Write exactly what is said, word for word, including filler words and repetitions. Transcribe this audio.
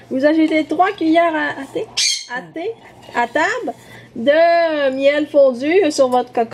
Vous ajoutez trois cuillères à, à thé, à thé, à table de miel fondu sur votre cocotte.